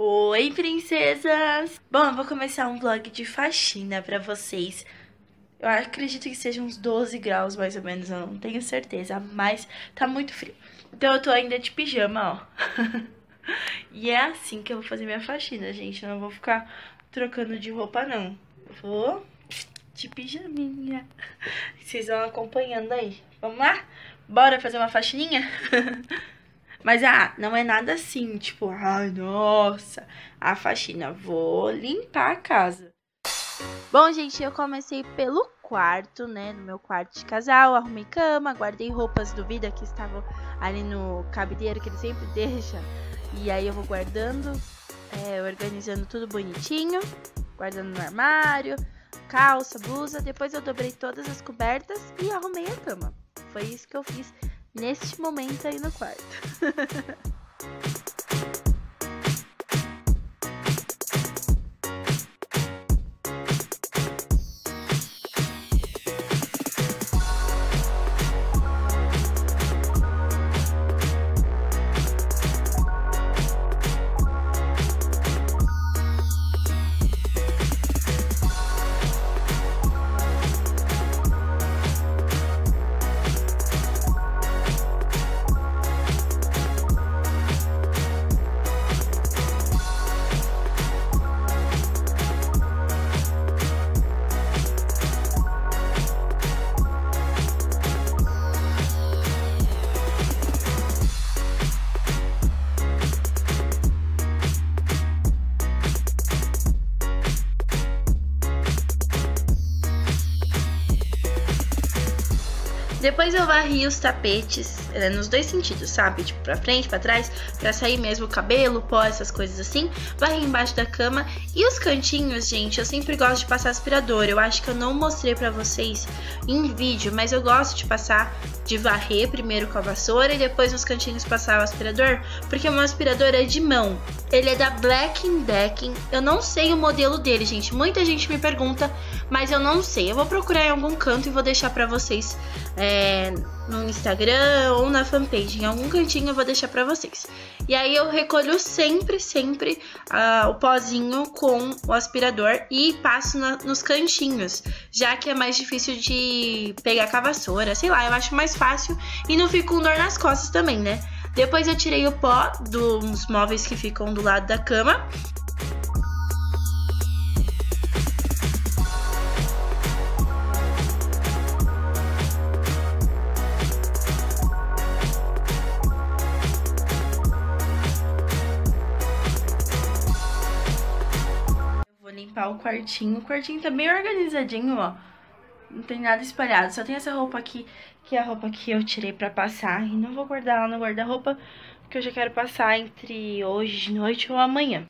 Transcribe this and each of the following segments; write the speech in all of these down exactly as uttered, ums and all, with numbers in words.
Oi, princesas! Bom, eu vou começar um vlog de faxina pra vocês. Eu acredito que seja uns doze graus, mais ou menos, eu não tenho certeza, mas tá muito frio. Então eu tô ainda de pijama, ó. E é assim que eu vou fazer minha faxina, gente. Eu não vou ficar trocando de roupa, não. Eu vou de pijaminha. Vocês vão acompanhando aí. Vamos lá? Bora fazer uma faxininha? Mas, ah, não é nada assim, tipo, ai, nossa, a faxina. Vou limpar a casa. Bom, gente, eu comecei pelo quarto, né, no meu quarto de casal. Arrumei cama, guardei roupas do Vida que estavam ali no cabideiro que ele sempre deixa. E aí eu vou guardando, é, organizando tudo bonitinho, guardando no armário, calça, blusa. Depois eu dobrei todas as cobertas e arrumei a cama. Foi isso que eu fiz neste momento aí no quarto. Depois eu varri os tapetes, é, nos dois sentidos, sabe? Tipo, pra frente, pra trás, pra sair mesmo o cabelo, pó, essas coisas assim. Varri embaixo da cama. E os cantinhos, gente, eu sempre gosto de passar aspirador. Eu acho que eu não mostrei pra vocês em vídeo, mas eu gosto de passar, de varrer primeiro com a vassoura e depois nos cantinhos passar o aspirador, porque o meu aspirador é de mão. Ele é da Black Decker. Eu não sei o modelo dele, gente. Muita gente me pergunta, mas eu não sei. Eu vou procurar em algum canto e vou deixar pra vocês é, no Instagram ou na fanpage. Em algum cantinho eu vou deixar pra vocês. E aí eu recolho sempre, sempre uh, o pozinho com o aspirador e passo na, nos cantinhos, já que é mais difícil de pegar com a vassoura. Sei lá, eu acho mais fácil e não fico com dor nas costas também, né? Depois eu tirei o pó dos móveis que ficam do lado da cama. Eu vou limpar o quartinho. O quartinho tá bem organizadinho, ó. Não tem nada espalhado, só tem essa roupa aqui, que é a roupa que eu tirei pra passar. E não vou guardar lá no guarda-roupa, porque eu já quero passar entre hoje de noite ou amanhã.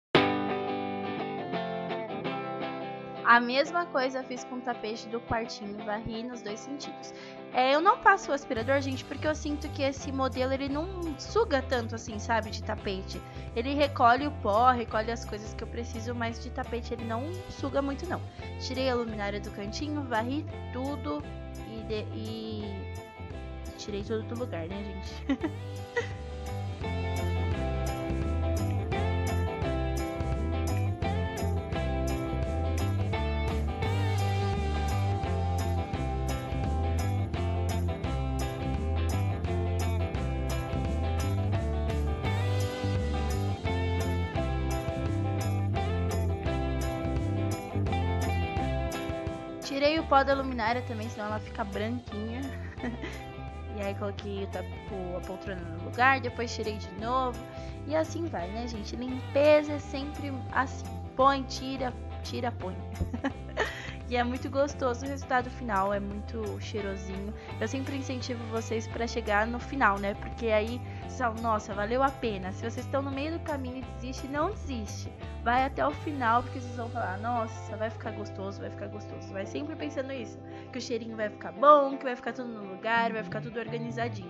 A mesma coisa eu fiz com o tapete do quartinho, varri nos dois sentidos. É, eu não passo o aspirador, gente, porque eu sinto que esse modelo, ele não suga tanto assim, sabe, de tapete. Ele recolhe o pó, recolhe as coisas que eu preciso, mas de tapete ele não suga muito, não. Tirei a luminária do cantinho, varri tudo e, de, e... tirei tudo do lugar, né, gente? Tirei o pó da luminária também, senão ela fica branquinha. E aí coloquei o, a poltrona no lugar, depois tirei de novo. E assim vai, né, gente? Limpeza é sempre assim. Põe, tira, tira, põe. E é muito gostoso o resultado final, é muito cheirosinho. Eu sempre incentivo vocês para chegar no final, né? Porque aí vocês falam, nossa, valeu a pena. Se vocês estão no meio do caminho e desiste, não desiste. Vai até o final, porque vocês vão falar, nossa, vai ficar gostoso, vai ficar gostoso. Vai sempre pensando isso, que o cheirinho vai ficar bom, que vai ficar tudo no lugar, vai ficar tudo organizadinho.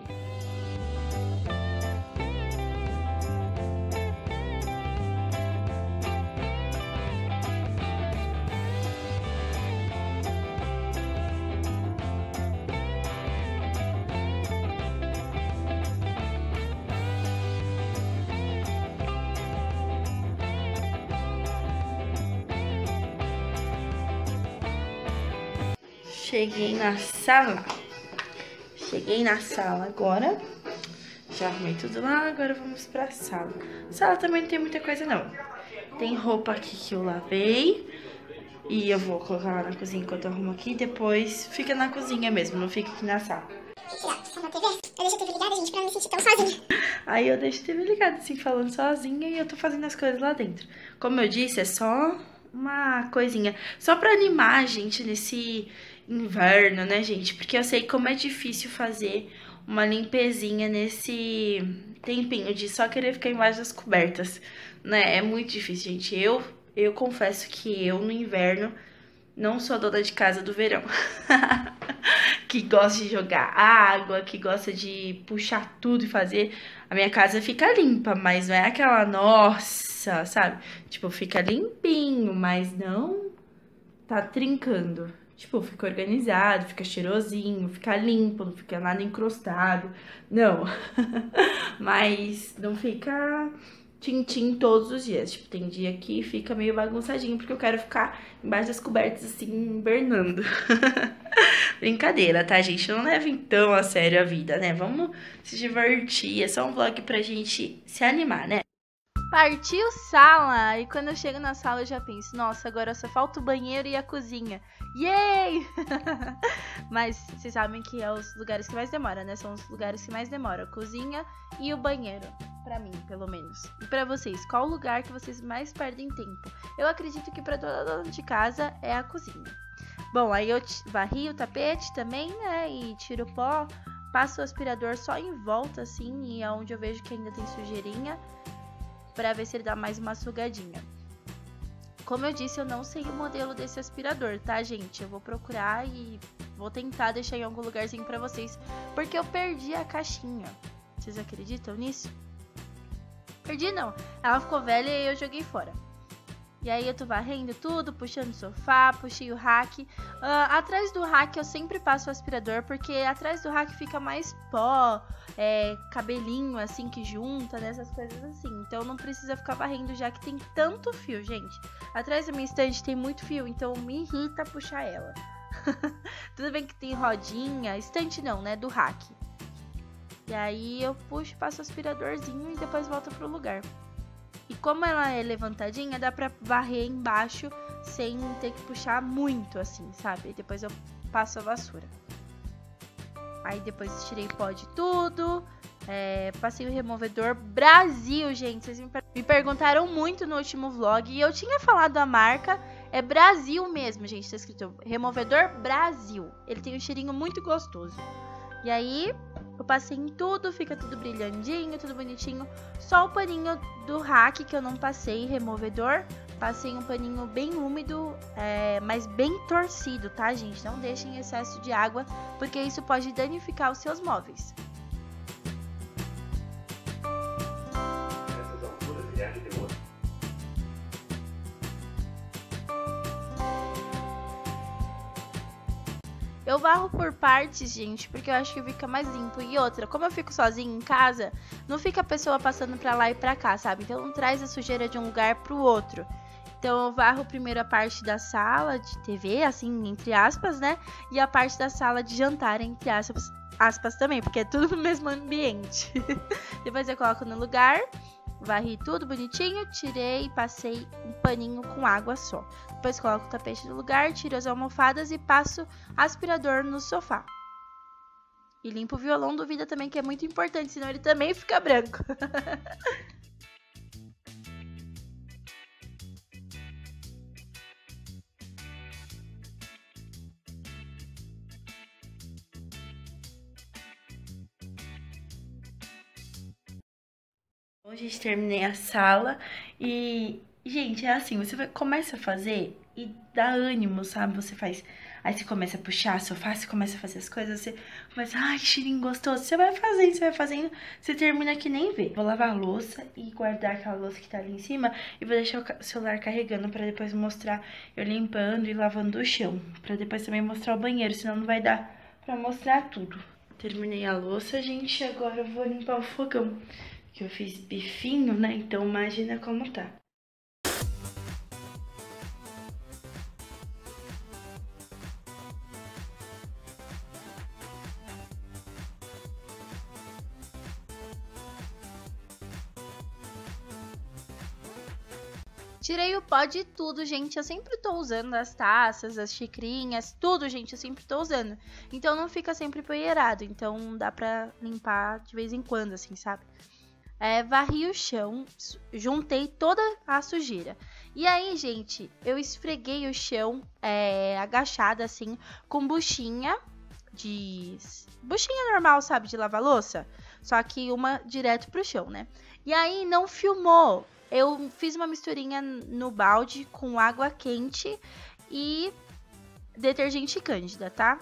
Cheguei na sala. Cheguei na sala agora. Já arrumei tudo lá, agora vamos pra sala. A sala também não tem muita coisa não. Tem roupa aqui que eu lavei. E eu vou colocar lá na cozinha enquanto eu arrumo aqui. Depois fica na cozinha mesmo, não fica aqui na sala. Eu deixo a T V ligada, gente, pra não me sentir tão sozinha. Aí eu deixo a T V ligada, assim, falando sozinha. E eu tô fazendo as coisas lá dentro. Como eu disse, é só uma coisinha. Só pra animar a gente nesse inverno, né, gente? Porque eu sei como é difícil fazer uma limpezinha nesse tempinho de só querer ficar embaixo das cobertas, né? É muito difícil, gente. Eu, eu confesso que eu, no inverno, não sou a dona de casa do verão. Que gosta de jogar água, que gosta de puxar tudo e fazer. A minha casa fica limpa, mas não é aquela, nossa, sabe? Tipo, fica limpinho, mas não tá trincando. Tipo, fica organizado, fica cheirosinho, fica limpo, não fica nada encrostado. Não. Mas não fica tintim todos os dias. Tipo, tem dia que fica meio bagunçadinho, porque eu quero ficar embaixo das cobertas, assim, hibernando. Brincadeira, tá, gente? Não levem tão a sério a vida, né? Vamos se divertir. É só um vlog pra gente se animar, né? Partiu sala! E quando eu chego na sala eu já penso, nossa, agora só falta o banheiro e a cozinha. Yay! Mas vocês sabem que é os lugares que mais demora, né? São os lugares que mais demora, a cozinha e o banheiro. Pra mim, pelo menos. E pra vocês, qual o lugar que vocês mais perdem tempo? Eu acredito que pra toda dona de casa é a cozinha. Bom, aí eu varri o tapete também, né? E tiro o pó, passo o aspirador só em volta, assim, e é onde eu vejo que ainda tem sujeirinha, pra ver se ele dá mais uma sugadinha. Como eu disse, eu não sei o modelo desse aspirador, tá, gente? Eu vou procurar e vou tentar deixar em algum lugarzinho pra vocês, porque eu perdi a caixinha. Vocês acreditam nisso? Perdi não, ela ficou velha e eu joguei fora. E aí eu tô varrendo tudo, puxando o sofá, puxei o rack. Uh, atrás do rack eu sempre passo o aspirador, porque atrás do rack fica mais pó, é, cabelinho assim que junta, né, essas coisas assim. Então não precisa ficar varrendo já que tem tanto fio, gente. Atrás da minha estante tem muito fio, então me irrita puxar ela. Tudo bem que tem rodinha, estante não, né, do rack. E aí eu puxo, passo o aspiradorzinho e depois volto pro lugar. E como ela é levantadinha, dá pra varrer embaixo sem ter que puxar muito, assim, sabe? Depois eu passo a vassoura. Aí depois tirei pó de tudo, é, passei o removedor Brasil, gente. Vocês me, per me perguntaram muito no último vlog e eu tinha falado a marca, é Brasil mesmo, gente. Tá escrito removedor Brasil. Ele tem um cheirinho muito gostoso. E aí eu passei em tudo, fica tudo brilhandinho, tudo bonitinho. Só o paninho do rack que eu não passei, removedor. Passei um paninho bem úmido, é, mas bem torcido, tá, gente? Não deixem excesso de água, porque isso pode danificar os seus móveis. Eu varro por partes, gente, porque eu acho que fica mais limpo. E outra, como eu fico sozinha em casa, não fica a pessoa passando pra lá e pra cá, sabe? Então não traz a sujeira de um lugar pro outro. Então eu varro primeiro a parte da sala de T V, assim, entre aspas, né? E a parte da sala de jantar, entre aspas, aspas também, porque é tudo no mesmo ambiente. Depois eu coloco no lugar, varri tudo bonitinho, tirei e passei um paninho com água só. Depois coloco o tapete no lugar, tiro as almofadas e passo aspirador no sofá. E limpo o violão do Vida também, que é muito importante, senão ele também fica branco. Bom, gente, terminei a sala e, gente, é assim, você vai, começa a fazer e dá ânimo, sabe? Você faz, aí você começa a puxar sofá, você começa a fazer as coisas, você começa, ai, que cheirinho gostoso. Você vai fazendo, você vai fazendo, você termina que nem vê. Vou lavar a louça e guardar aquela louça que tá ali em cima e vou deixar o celular carregando pra depois mostrar eu limpando e lavando o chão. Pra depois também mostrar o banheiro, senão não vai dar pra mostrar tudo. Terminei a louça, gente, agora eu vou limpar o fogão. Que eu fiz bifinho, né? Então imagina como tá. Tirei o pó de tudo, gente. Eu sempre tô usando as taças, as xicrinhas, tudo, gente. Eu sempre tô usando. Então não fica sempre empoeirado. Então dá pra limpar de vez em quando, assim, sabe? É, varri o chão, juntei toda a sujeira. E aí, gente, eu esfreguei o chão é, agachada, assim, com buchinha de... buchinha normal, sabe? De lavar louça. Só que uma direto pro chão, né? E aí não filmou. Eu fiz uma misturinha no balde com água quente e detergente Cândida, tá?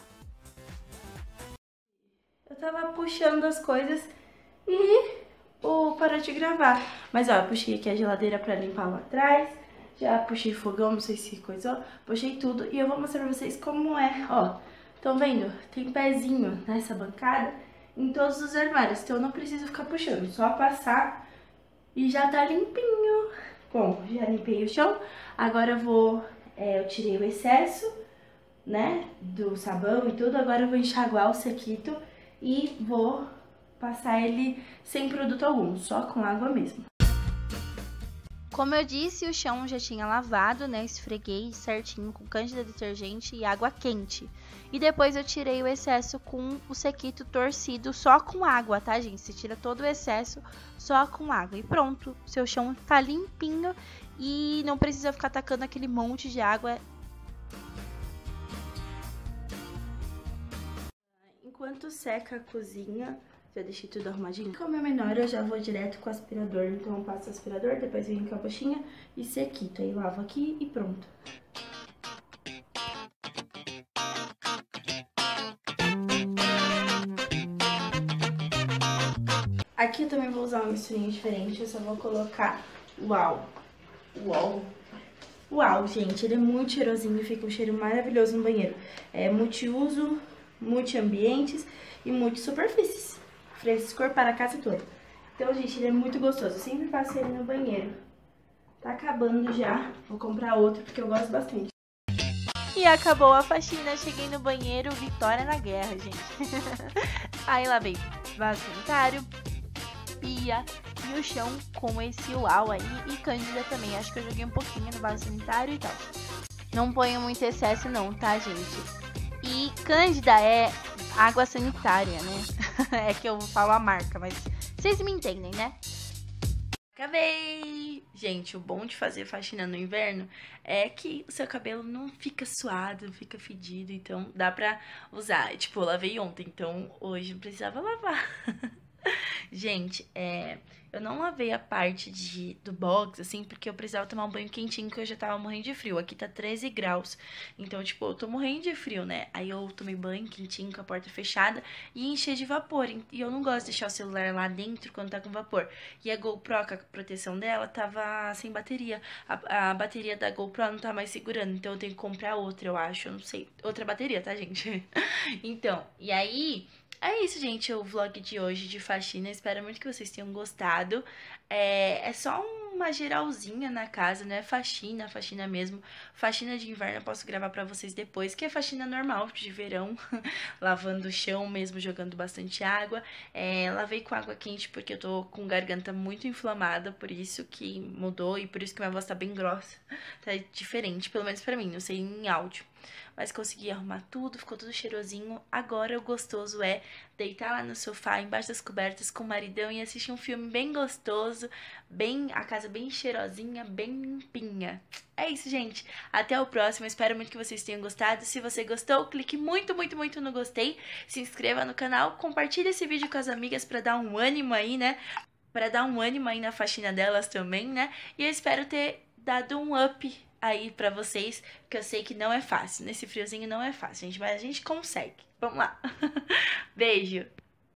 Eu tava puxando as coisas e o parou de gravar. Mas ó, eu puxei aqui a geladeira pra limpar lá atrás. Já puxei fogão, não sei se coisou. Puxei tudo e eu vou mostrar pra vocês como é. Ó, estão vendo? Tem pezinho nessa bancada em todos os armários. Então eu não preciso ficar puxando, só passar e já tá limpinho. Bom, já limpei o chão. Agora eu vou... É, eu tirei o excesso, né, do sabão e tudo. Agora eu vou enxaguar o sequito e vou passar ele sem produto algum, só com água mesmo. Como eu disse, o chão já tinha lavado, né? Esfreguei certinho com Cândida detergente e água quente. E depois eu tirei o excesso com o sequito torcido só com água, tá, gente? Você tira todo o excesso só com água. E pronto, seu chão tá limpinho e não precisa ficar tacando aquele monte de água. Enquanto seca a cozinha... Já deixei tudo arrumadinho. Como é menor, eu já vou direto com o aspirador. Então eu passo o aspirador, depois venho com a buchinha e sequito. Aí lavo aqui e pronto. Aqui eu também vou usar uma misturinha diferente. Eu só vou colocar uau. Uau. Uau, gente. Ele é muito cheirosinho e fica um cheiro maravilhoso no banheiro. É multiuso, multi-ambientes e multi-superfícies. Frescor para a casa toda. Então, gente, ele é muito gostoso. Eu sempre passo ele no banheiro. Tá acabando já. Vou comprar outro porque eu gosto bastante. E acabou a faxina. Cheguei no banheiro. Vitória na guerra, gente. Aí lavei vaso sanitário, pia e o chão com esse uau aí. E Cândida também. Acho que eu joguei um pouquinho no vaso sanitário e tal. Não ponho muito excesso não, tá, gente? E Cândida é água sanitária, né? É que eu falo a marca, mas vocês me entendem, né? Acabei! Gente, o bom de fazer faxina no inverno é que o seu cabelo não fica suado, não fica fedido, então dá pra usar. Tipo, eu lavei ontem, então hoje não precisava lavar. Gente, é, eu não lavei a parte de, do box, assim, porque eu precisava tomar um banho quentinho, que eu já tava morrendo de frio. Aqui tá treze graus, então, tipo, eu tô morrendo de frio, né? Aí eu tomei banho quentinho, com a porta fechada e enchi de vapor. E eu não gosto de deixar o celular lá dentro quando tá com vapor. E a GoPro, com a proteção dela, tava sem bateria. A, a bateria da GoPro não tá mais segurando, então eu tenho que comprar outra, eu acho, eu não sei. Outra bateria, tá, gente? Então, e aí... É isso, gente, o vlog de hoje de faxina. Espero muito que vocês tenham gostado. É, é só uma geralzinha na casa, não é faxina, faxina mesmo. Faxina de inverno eu posso gravar pra vocês depois, que é faxina normal de verão. Lavando o chão mesmo, jogando bastante água. É, lavei com água quente porque eu tô com garganta muito inflamada, por isso que mudou e por isso que minha voz tá bem grossa. Tá diferente, pelo menos pra mim, não sei em áudio. Mas consegui arrumar tudo, ficou tudo cheirosinho. Agora o gostoso é deitar lá no sofá, embaixo das cobertas com o maridão e assistir um filme bem gostoso, bem, a casa bem cheirosinha, bem limpinha. É isso, gente. Até o próximo. Espero muito que vocês tenham gostado. Se você gostou, clique muito, muito, muito no gostei. Se inscreva no canal, compartilhe esse vídeo com as amigas pra dar um ânimo aí, né? Pra dar um ânimo aí na faxina delas também, né? E eu espero ter dado um up aí pra vocês, que eu sei que não é fácil. Nesse friozinho não é fácil, gente, mas a gente consegue. Vamos lá. Beijo!